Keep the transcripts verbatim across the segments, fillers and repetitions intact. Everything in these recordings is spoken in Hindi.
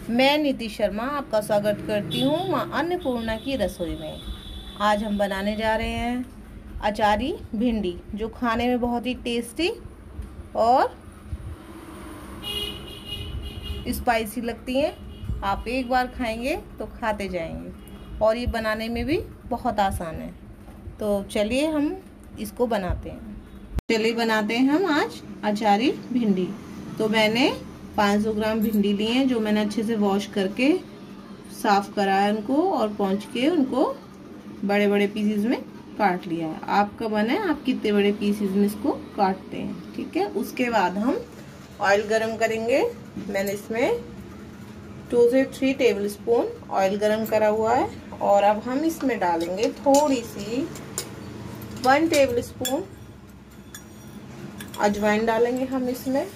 मैं नीति शर्मा आपका स्वागत करती हूँ माँ अन्नपूर्णा की रसोई में। आज हम बनाने जा रहे हैं अचारी भिंडी, जो खाने में बहुत ही टेस्टी और स्पाइसी लगती हैं। आप एक बार खाएंगे तो खाते जाएंगे और ये बनाने में भी बहुत आसान है। तो चलिए हम इसको बनाते हैं। चलिए बनाते हैं हम आज अचारी भिंडी। तो मैंने पाँच सौ ग्राम भिंडी ली है, जो मैंने अच्छे से वॉश करके साफ करा है उनको और पोंछ के उनको बड़े बड़े पीसेस में काट लिया है। आपका मन है आप कितने बड़े पीसेस में इसको काटते हैं, ठीक है। उसके बाद हम ऑयल गरम करेंगे। मैंने इसमें टू से थ्री टेबल स्पून ऑयल गरम करा हुआ है और अब हम इसमें डालेंगे थोड़ी सी वन टेबल स्पून अजवाइन डालेंगे हम इसमें।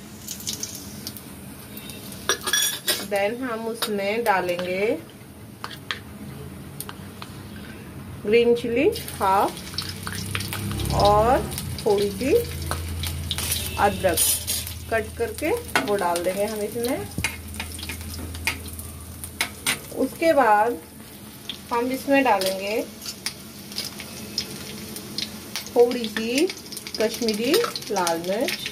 देन हम उसमें डालेंगे ग्रीन चिली हाफ और थोड़ी सी अदरक कट करके वो डाल देंगे हम इसमें। उसके बाद हम इसमें डालेंगे थोड़ी सी कश्मीरी लाल मिर्च।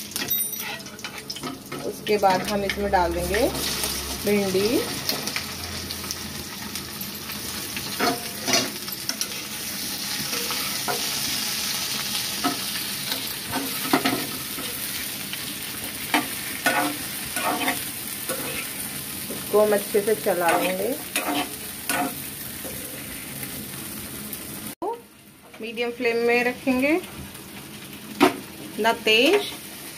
उसके बाद हम इसमें डाल देंगे भिंडी, इसको हम अच्छे से चला लेंगे। मीडियम फ्लेम में रखेंगे, ना तेज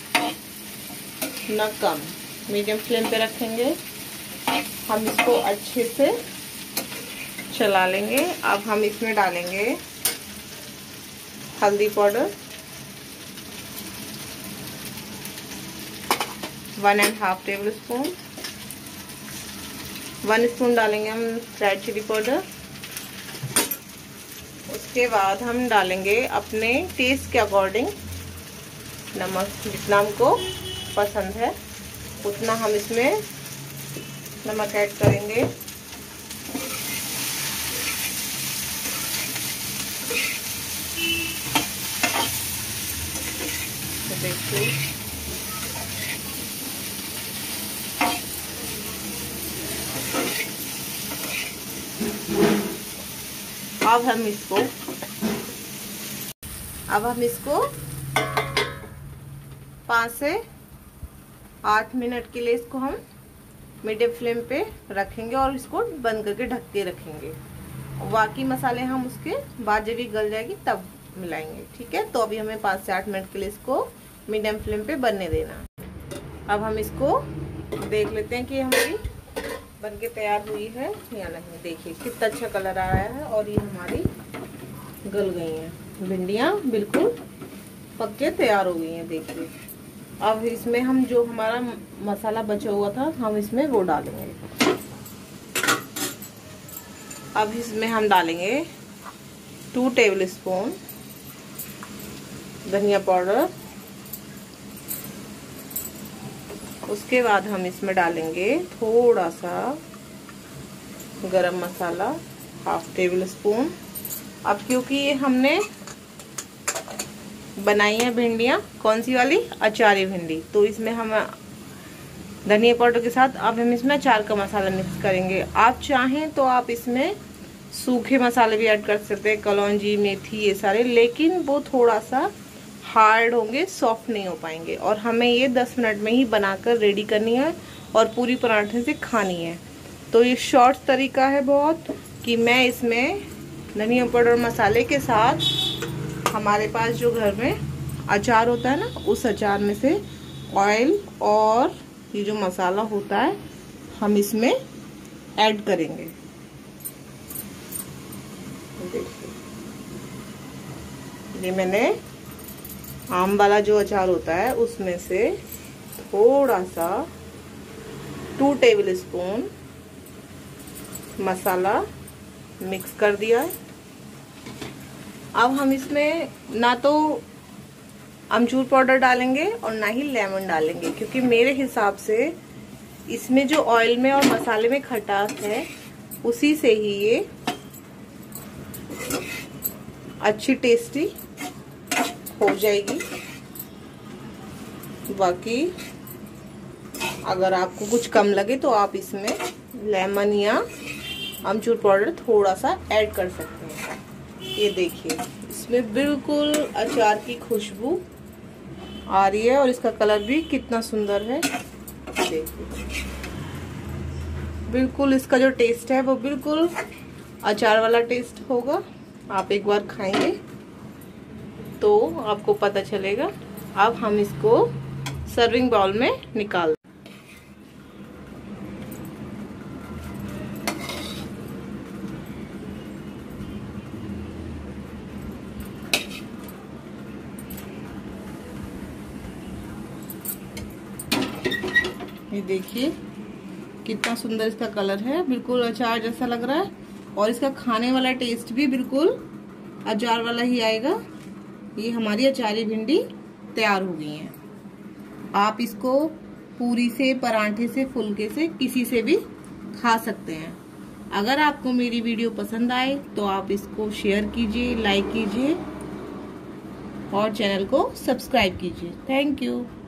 ना कम, मीडियम फ्लेम पे रखेंगे। हम इसको अच्छे से चला लेंगे। अब हम इसमें डालेंगे हल्दी powder one and half tablespoon, one spoon डालेंगे हम रेड चिली पाउडर। उसके बाद हम डालेंगे अपने टेस्ट के अकॉर्डिंग नमक, जितना हमको पसंद है उतना हम इसमें नमक ऐड करेंगे। तो देखिए अब हम इसको अब हम इसको पाँच से आठ मिनट के लिए इसको हम मीडियम फ्लेम पे रखेंगे और इसको बंद करके ढक के रखेंगे। बाकी मसाले हम उसके बाद जब ये गल जाएगी तब मिलाएंगे, ठीक है। तो अभी हमें पाँच से आठ मिनट के लिए इसको मीडियम फ्लेम पे बनने देना। अब हम इसको देख लेते हैं कि हमारी बन के तैयार हुई है या नहीं। देखिए कितना अच्छा कलर आ रहा है और ये हमारी गल गई हैं भिंडियाँ, बिल्कुल पक के तैयार हो गई हैं। देखिए अब इसमें हम जो हमारा मसाला बचा हुआ था हम इसमें वो डालेंगे। अब इसमें हम डालेंगे टू टेबल स्पून धनिया पाउडर। उसके बाद हम इसमें डालेंगे थोड़ा सा गरम मसाला हाफ टेबल स्पून। अब क्योंकि ये हमने बनाई है भिंडियाँ कौन सी वाली, अचारी भिंडी, तो इसमें हम धनिया पाउडर के साथ अब हम इसमें अचार का मसाला मिक्स करेंगे। आप चाहें तो आप इसमें सूखे मसाले भी ऐड कर सकते हैं, कलौंजी मेथी ये सारे, लेकिन वो थोड़ा सा हार्ड होंगे, सॉफ्ट नहीं हो पाएंगे। और हमें ये दस मिनट में ही बनाकर रेडी करनी है और पूरी पराठे से खानी है। तो ये शॉर्ट तरीका है बहुत कि मैं इसमें धनिया पाउडर मसाले के साथ हमारे पास जो घर में अचार होता है ना, उस अचार में से ऑयल और ये जो मसाला होता है हम इसमें ऐड करेंगे। देखिए ये मैंने आम वाला जो अचार होता है उसमें से थोड़ा सा टू टेबल स्पून मसाला मिक्स कर दिया है। अब हम इसमें ना तो अमचूर पाउडर डालेंगे और ना ही लेमन डालेंगे, क्योंकि मेरे हिसाब से इसमें जो ऑयल में और मसाले में खटास है उसी से ही ये अच्छी टेस्टी हो जाएगी। बाकी अगर आपको कुछ कम लगे तो आप इसमें लेमन या अमचूर पाउडर थोड़ा सा ऐड कर सकते हैं। ये देखिए इसमें बिल्कुल अचार की खुशबू आ रही है और इसका कलर भी कितना सुंदर है। देखिए बिल्कुल इसका जो टेस्ट है वो बिल्कुल अचार वाला टेस्ट होगा। आप एक बार खाएंगे तो आपको पता चलेगा। अब हम इसको सर्विंग बाउल में निकाल ये देखिए कितना सुंदर इसका कलर है, बिल्कुल अचार जैसा लग रहा है और इसका खाने वाला टेस्ट भी बिल्कुल अचार वाला ही आएगा। ये हमारी अचारी भिंडी तैयार हो गई है। आप इसको पूरी से, परांठे से, फुलके से, किसी से भी खा सकते हैं। अगर आपको मेरी वीडियो पसंद आए तो आप इसको शेयर कीजिए, लाइक कीजिए और चैनल को सब्सक्राइब कीजिए। Thank you.